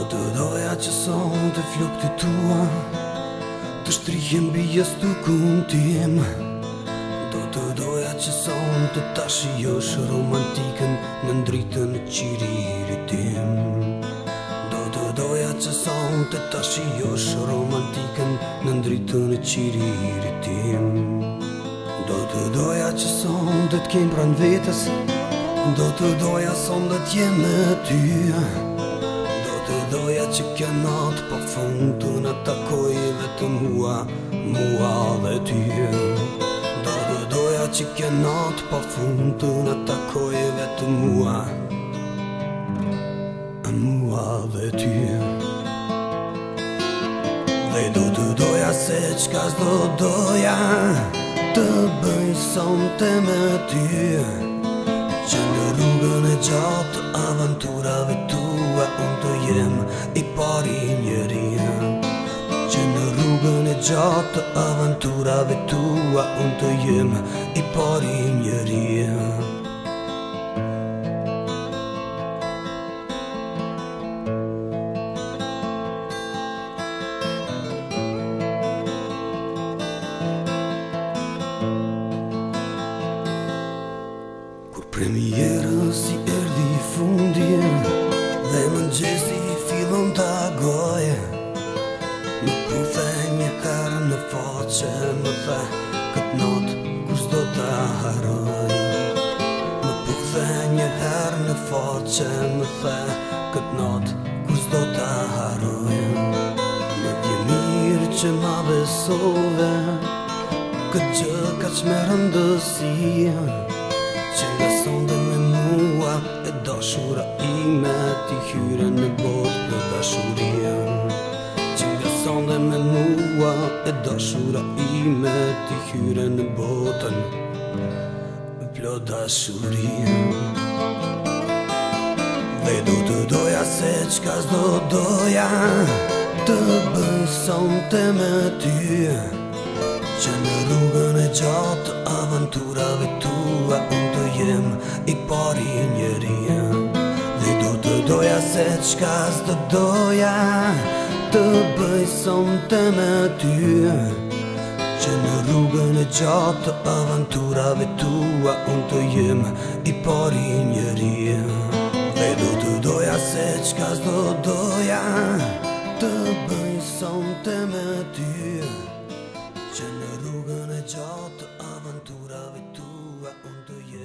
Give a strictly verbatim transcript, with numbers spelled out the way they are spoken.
të doja që sonte flokët e tua të shtrihen mbi jastukun tim. Do të doja që sonte ta shijosh romantikën në ndritën e qiririt tim. Do të doja që sonte ta shijosh romantikën në ndritën e qiririt tim. Do të doja që sonte të kem pranë vetes, do të doja sonte të jem me ty. Do të doja që kjo natë pa fund të na takoj vetëm mua, mua dhe ty. Do të doja që kjo natë pa fund të na takoj vetëm mua, mua dhe ty. Dhe do të doja se qka s'do doja të bëj sonte me ty, që në rrugën e gjatë aventurave tua unë të jem i pari njeri. Që në rrugën e gjatë aventurave tua unë të jem i pari njeri. Premierës si erdi fundi dhe mëngjesi fillon të agoj, më puthe një herë në faqe, më the këtë natë kur s'do të haroj. Më puthe një herë në faqe, më the këtë natë kur s'do të haroj. Më vjen mirë që ma besove këtë gjë ka që me rëndësi, që nga sonde me mua e dashura ime ti hyre në botë në dashuria. Që nga sonde me mua e dashura ime ti hyre në botën në plot dashuria. Dhe do të doja se qka s'do doja të bëj sonte me ty, që në rrugën e gjatë aventurave tua unë të jem i pari njeri. Dhe do të doja se qka s'do doja të bëj sonte me ty, që në rrugën e gjatë aventurave tua unë të jem i pari njeri. Dhe do të doja se qka s'do doja të bëj sonte me ty, që në rrugën e gjatë aventurave tua unë të jem